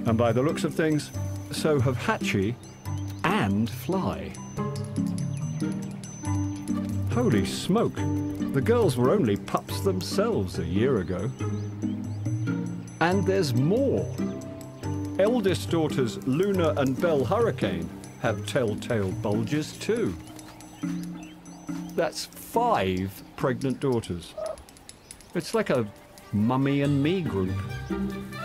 And by the looks of things, so have Hatchie and Fly. Holy smoke, the girls were only pups themselves a year ago. And there's more. Eldest daughters Luna and Belle Hurricane have telltale bulges too. That's 5 pregnant daughters. It's like a Mummy and Me group.